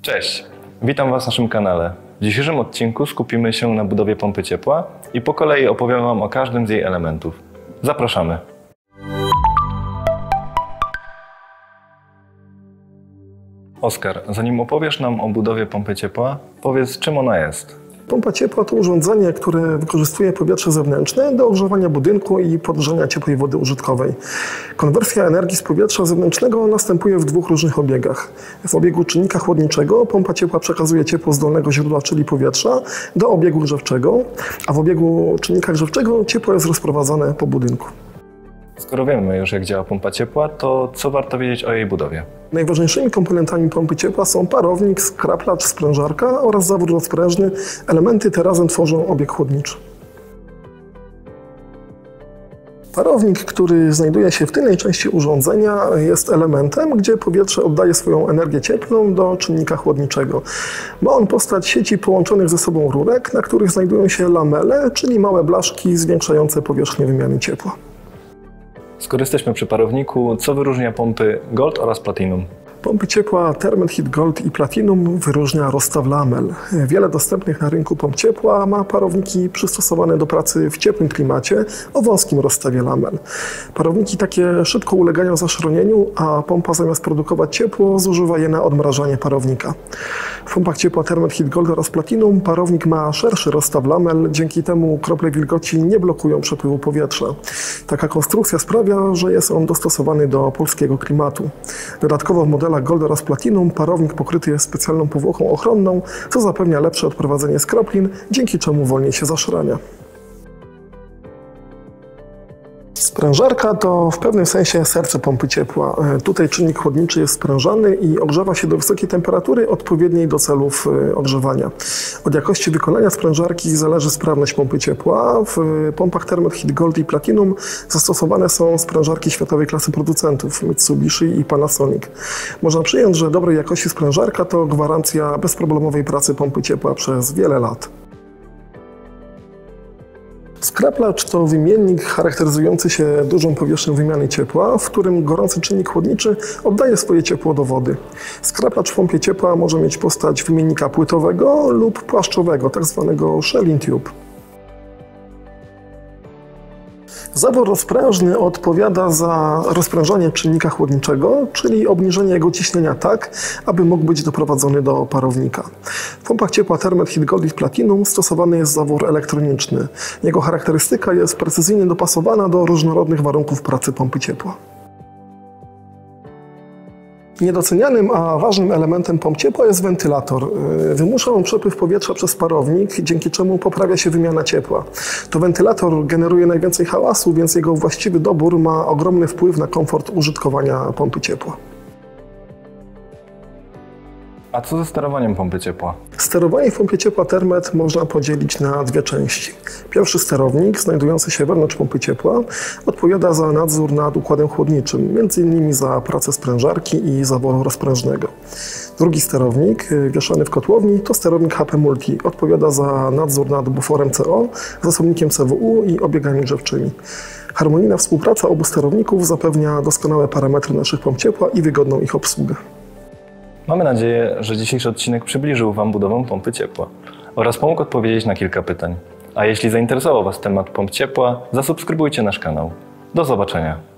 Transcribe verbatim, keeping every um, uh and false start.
Cześć, witam Was w naszym kanale. W dzisiejszym odcinku skupimy się na budowie pompy ciepła i po kolei opowiem Wam o każdym z jej elementów. Zapraszamy! Oskar, zanim opowiesz nam o budowie pompy ciepła, powiedz, czym ona jest. Pompa ciepła to urządzenie, które wykorzystuje powietrze zewnętrzne do ogrzewania budynku i podgrzania ciepłej wody użytkowej. Konwersja energii z powietrza zewnętrznego następuje w dwóch różnych obiegach. W obiegu czynnika chłodniczego pompa ciepła przekazuje ciepło z dolnego źródła, czyli powietrza, do obiegu grzewczego, a w obiegu czynnika grzewczego ciepło jest rozprowadzane po budynku. Skoro wiemy już, jak działa pompa ciepła, to co warto wiedzieć o jej budowie? Najważniejszymi komponentami pompy ciepła są parownik, skraplacz, sprężarka oraz zawór rozprężny. Elementy te razem tworzą obieg chłodniczy. Parownik, który znajduje się w tylnej części urządzenia, jest elementem, gdzie powietrze oddaje swoją energię cieplną do czynnika chłodniczego. Ma on postać sieci połączonych ze sobą rurek, na których znajdują się lamele, czyli małe blaszki zwiększające powierzchnię wymiany ciepła. Skoro jesteśmy przy parowniku, co wyróżnia pompy Gold oraz Platinum? Pompy ciepła Thermalheat Gold i Platinum wyróżnia rozstaw lamel. Wiele dostępnych na rynku pomp ciepła ma parowniki przystosowane do pracy w ciepłym klimacie o wąskim rozstawie lamel. Parowniki takie szybko ulegają zaszronieniu, a pompa zamiast produkować ciepło zużywa je na odmrażanie parownika. W pompach ciepła Thermalheat Gold oraz Platinum parownik ma szerszy rozstaw lamel, dzięki temu krople wilgoci nie blokują przepływu powietrza. Taka konstrukcja sprawia, że jest on dostosowany do polskiego klimatu. Dodatkowo w modelach Gold oraz Platinum parownik pokryty jest specjalną powłoką ochronną, co zapewnia lepsze odprowadzenie skroplin, dzięki czemu wolniej się zaszrania. Sprężarka to w pewnym sensie serce pompy ciepła. Tutaj czynnik chłodniczy jest sprężany i ogrzewa się do wysokiej temperatury odpowiedniej do celów ogrzewania. Od jakości wykonania sprężarki zależy sprawność pompy ciepła. W pompach Thermalheat Gold i Platinum zastosowane są sprężarki światowej klasy producentów Mitsubishi i Panasonic. Można przyjąć, że dobrej jakości sprężarka to gwarancja bezproblemowej pracy pompy ciepła przez wiele lat. Skraplacz to wymiennik charakteryzujący się dużą powierzchnią wymiany ciepła, w którym gorący czynnik chłodniczy oddaje swoje ciepło do wody. Skraplacz w pompie ciepła może mieć postać wymiennika płytowego lub płaszczowego, tzw. Shelling Tube. Zawór rozprężny odpowiada za rozprężanie czynnika chłodniczego, czyli obniżenie jego ciśnienia tak, aby mógł być doprowadzony do parownika. W pompach ciepła Thermalheat Gold i Platinum stosowany jest zawór elektroniczny. Jego charakterystyka jest precyzyjnie dopasowana do różnorodnych warunków pracy pompy ciepła. Niedocenianym, a ważnym elementem pomp ciepła jest wentylator. Wymusza on przepływ powietrza przez parownik, dzięki czemu poprawia się wymiana ciepła. To wentylator generuje najwięcej hałasu, więc jego właściwy dobór ma ogromny wpływ na komfort użytkowania pompy ciepła. A co ze sterowaniem pompy ciepła? Sterowanie w pompie ciepła Thermet można podzielić na dwie części. Pierwszy sterownik, znajdujący się wewnątrz pompy ciepła, odpowiada za nadzór nad układem chłodniczym, między innymi za pracę sprężarki i zaworu rozprężnego. Drugi sterownik, wieszany w kotłowni, to sterownik H P Multi. Odpowiada za nadzór nad buforem C O, zasobnikiem C W U i obiegami grzewczymi. Harmonijna współpraca obu sterowników zapewnia doskonałe parametry naszych pomp ciepła i wygodną ich obsługę. Mamy nadzieję, że dzisiejszy odcinek przybliżył Wam budowę pompy ciepła oraz pomógł odpowiedzieć na kilka pytań. A jeśli zainteresował Was temat pomp ciepła, zasubskrybujcie nasz kanał. Do zobaczenia!